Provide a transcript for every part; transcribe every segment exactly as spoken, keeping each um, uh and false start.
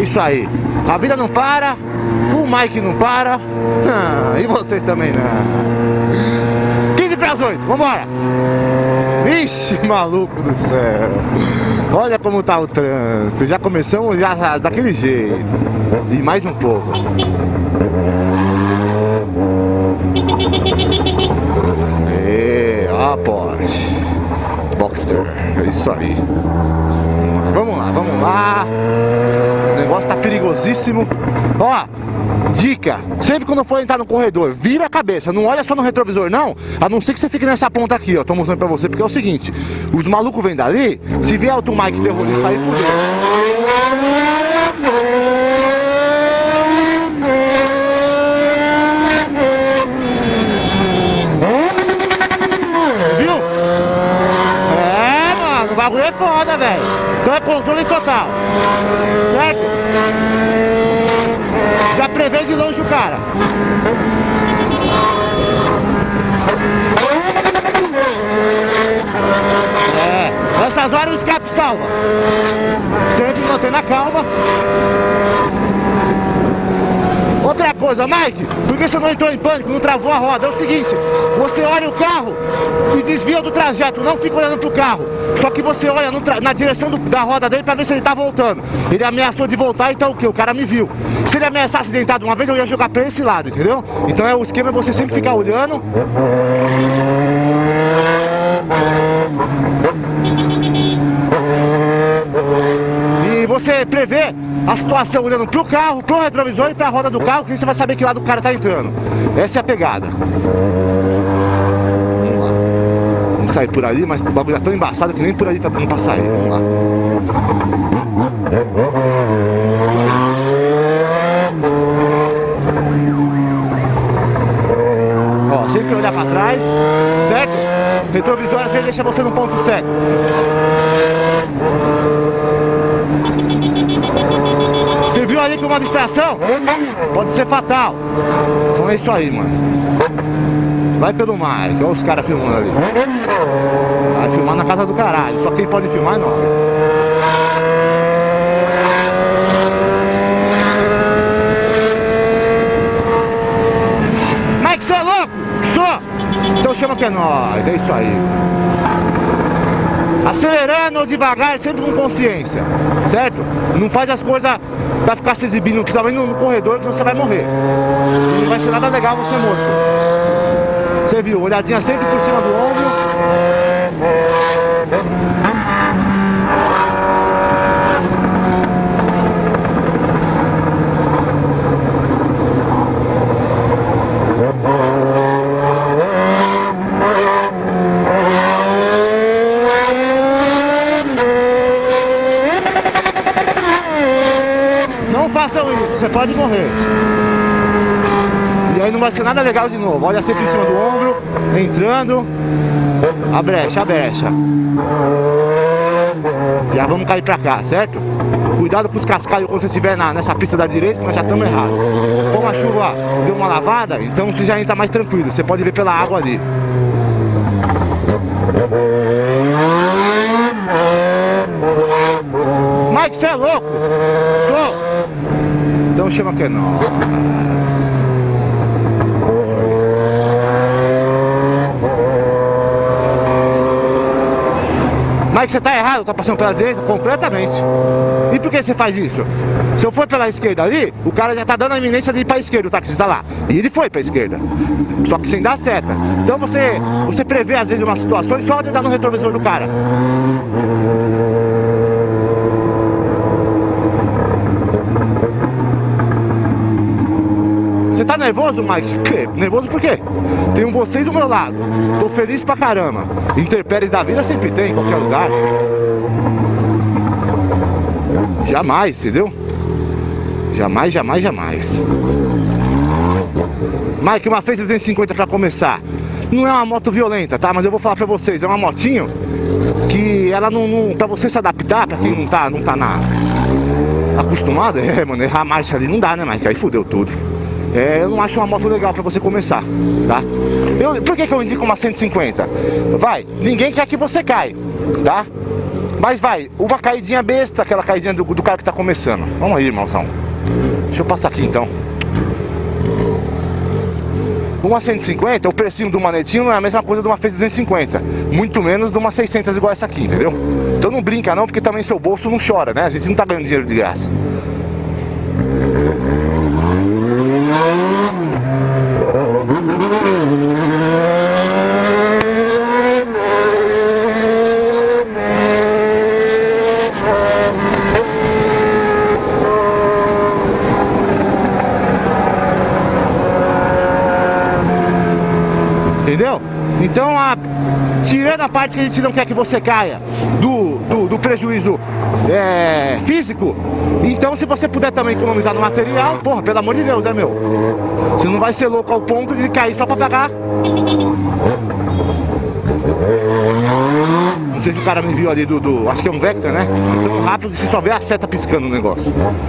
isso aí. A vida não para, o Mike não para, ah, e vocês também não. quinze para as oito, vambora! Vixe, maluco do céu! Olha como tá o trânsito, já começamos já daquele jeito. E mais um pouco. E, ó, Porsche Boxster, é isso aí. Vamos lá, vamos lá. O negócio tá perigosíssimo. Ó, dica, sempre quando for entrar no corredor, vira a cabeça, não olha só no retrovisor não, a não ser que você fique nessa ponta aqui, ó, tô mostrando pra você, porque é o seguinte, os malucos vêm dali, se vier outro Mike terrorista aí, fudeu. Viu? É, mano, o bagulho é foda, velho. Então é controle total, certo? Já prevê de longe o cara. É, nessas horas o escape salva. Sempre mantendo a calma. Outra coisa, Mike, por que você não entrou em pânico, não travou a roda? É o seguinte, você olha o carro e desvia do trajeto, não fica olhando pro carro. Só que você olha no na direção do, da roda dele pra ver se ele tá voltando. Ele ameaçou de voltar, então o que? O cara me viu. Se ele ameaçasse deitar de uma vez, eu ia jogar pra esse lado, entendeu? Então é, o esquema é você sempre ficar olhando. E você prevê a situação olhando pro carro, pro retrovisor e pra roda do carro, que você vai saber que lado o cara tá entrando. Essa é a pegada. Vamos lá. Vamos sair por ali, mas o bagulho é tão embaçado que nem por ali tá dando pra sair. Vamos lá. Ó, sempre olhar pra trás, certo? Retrovisor às vezes deixa você no ponto cego. Você viu ali com uma distração? Pode ser fatal. Então é isso aí, mano. Vai pelo Mike, olha os caras filmando ali. Vai filmar na casa do caralho. Só quem pode filmar é nós. Mike, você é louco? Sou! Então chama que é nós, é isso aí. Acelerando ou devagar, sempre com consciência, certo? Não faz as coisas pra ficar se exibindo, principalmente no, no corredor, que você vai morrer. E não vai ser nada legal você morto. Você viu, olhadinha sempre por cima do ombro. Façam isso, você pode morrer. E aí não vai ser nada legal de novo. Olha sempre em cima do ombro, entrando. A brecha, a brecha. Já vamos cair pra cá, certo? Cuidado com os cascalhos quando você estiver na, nessa pista da direita, que nós já estamos errados. Como a chuva deu uma lavada, então você já entra mais tranquilo. Você pode ver pela água ali. Mike, você é louco? Sou! Então chama que é nós. Mike, você tá errado, tá passando pela direita completamente. E por que você faz isso? Se eu for pela esquerda ali, o cara já tá dando a iminência de ir pra esquerda, o taxista lá. E ele foi pra esquerda. Só que sem dar seta. Então você, você prevê às vezes uma situação só de dar no retrovisor do cara. Você tá nervoso, Mike? Que? Nervoso por quê? Tenho vocês do meu lado. Tô feliz pra caramba. Intempéries da vida sempre tem, em qualquer lugar. Jamais, entendeu? Jamais, jamais, jamais. Mike, uma Fez trezentos e cinquenta pra começar. Não é uma moto violenta, tá? Mas eu vou falar pra vocês, é uma motinho que ela não, não pra você se adaptar, pra quem não tá, não tá na acostumado, é, mano, errar a marcha ali não dá, né, Mike? Aí fudeu tudo. É, eu não acho uma moto legal pra você começar, tá? Eu, por que que eu indico uma cento e cinquenta? Vai, ninguém quer que você caia, tá? Mas vai, uma caidinha besta, aquela caidinha do, do cara que tá começando. Vamos aí, irmãozão. Deixa eu passar aqui então. Uma cento e cinquenta, o precinho do manetinho não é a mesma coisa de uma Face duzentos e cinquenta. Muito menos de uma seiscentos igual essa aqui, entendeu? Então não brinca não, porque também seu bolso não chora, né? A gente não tá ganhando dinheiro de graça. Entendeu? Então, a, tirando a parte que a gente não quer que você caia do, do, do prejuízo é, físico, então se você puder também economizar no material, porra, pelo amor de Deus, né, meu? Você não vai ser louco ao ponto de cair só pra pagar. Não sei se o cara me viu ali do, do acho que é um Vectra, né? Tão rápido que você só vê a seta piscando no negócio.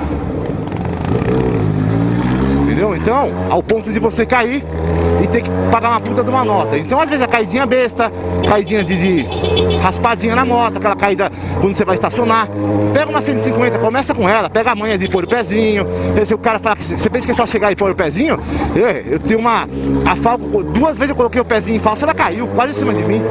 Entendeu? Então, ao ponto de você cair e ter que pagar uma puta de uma nota. Então, às vezes, a caidinha besta, caidinha de, de raspadinha na moto, aquela caída quando você vai estacionar. Pega uma cento e cinquenta, começa com ela, pega a manha de pôr o pezinho. Se o cara fala que você pensa que é só chegar e pôr o pezinho, eu, eu tenho uma. A Falco, duas vezes eu coloquei o pezinho em falsa, ela caiu quase em cima de mim.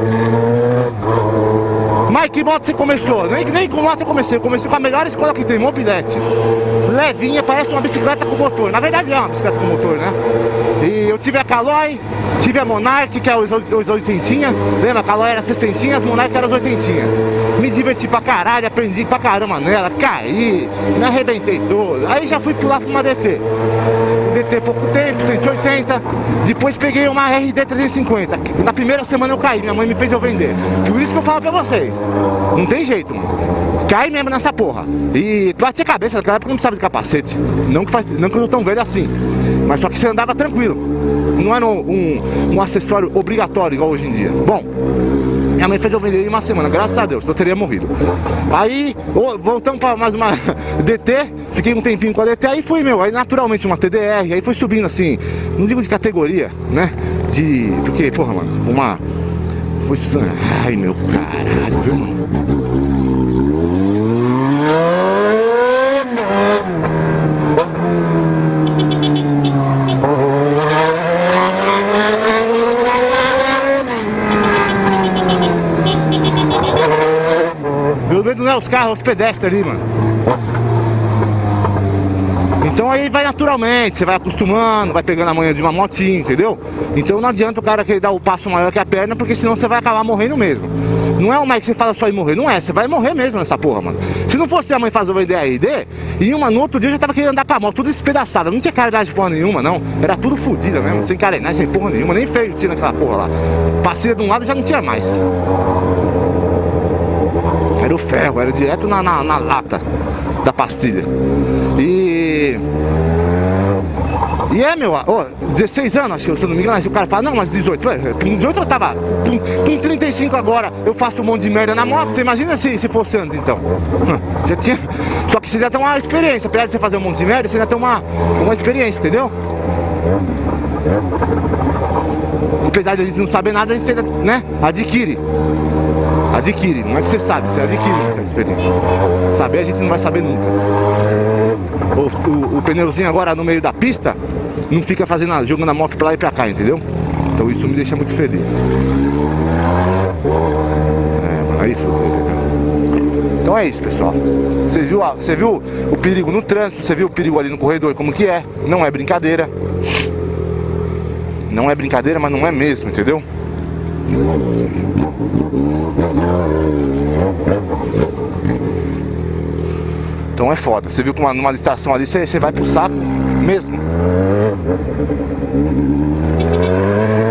Mas que moto você começou? Nem, nem com moto eu comecei, eu comecei com a melhor escola que tem, Mobilete. Levinha, parece uma bicicleta com motor. Na verdade é uma bicicleta com motor, né? E eu tive a Caloi, tive a Monarch, que é os, os oitentinha. Lembra? A Caloi era sessentinha, as Monarch eram as oitentinha. Me diverti pra caralho, aprendi pra caramba nela, caí, me arrebentei todo. Aí já fui pular pra uma D T. D T pouco tempo, cento e oitenta. Depois peguei uma R D trezentos e cinquenta. Na primeira semana eu caí, minha mãe me fez eu vender. Por isso que eu falo pra vocês. Não tem jeito, mano. Cai mesmo nessa porra. E bati a cabeça, naquela época não precisava de capacete. Não que, faz, não que eu tô tão velho assim. Mas só que você andava tranquilo. Não era um, um, um acessório obrigatório igual hoje em dia. Bom, minha mãe fez eu vender em uma semana, graças a Deus, eu teria morrido. Aí, voltamos pra mais uma D T, fiquei um tempinho com a D T, aí fui, meu, aí naturalmente uma T D R, aí foi subindo assim, não digo de categoria, né? De. Porque, porra, mano, uma. Foi. Ai, meu caralho, viu, mano? Meu medo não é os carros, é os pedestres ali, mano. Então aí vai naturalmente, você vai acostumando, vai pegando a manha de uma motinha, entendeu? Então não adianta o cara querer dar o passo maior que a perna, porque senão você vai acabar morrendo mesmo. Não é uma que você fala só em morrer, não é, você vai morrer mesmo nessa porra, mano. Se não fosse a mãe fazer o vender R D, e uma no outro dia eu já tava querendo andar com a moto, tudo despedaçada, não tinha carenagem de porra nenhuma, não. Era tudo fodida mesmo, sem carenagem, sem porra nenhuma, nem feio tinha naquela porra lá. Passeia de um lado já não tinha mais. Era o ferro, era direto na, na, na lata da pastilha. E... E é, meu, ó, dezesseis anos, acho, se eu não me engano, se o cara fala, não, mas dezoito, com dezoito eu tava, com, com trinta e cinco agora, eu faço um monte de merda na moto, você imagina se, se fosse antes, então. Já tinha, só que você já tem uma experiência, apesar de você fazer um monte de merda, você já tem uma, uma experiência, entendeu? Apesar de a gente não saber nada, a gente, né, adquire. Adquire, não é que você sabe, você adquire essa experiência. Saber a gente não vai saber nunca. O, o, o pneuzinho agora no meio da pista não fica fazendo nada, jogando a moto pra lá e pra cá, entendeu? Então isso me deixa muito feliz. É, mano, aí fodeu, né? Então é isso, pessoal. Você viu, você viu o perigo no trânsito, você viu o perigo ali no corredor, como que é? Não é brincadeira. Não é brincadeira, mas não é mesmo, entendeu? Então é foda, você viu que uma, numa distração ali, você, você vai pro saco mesmo.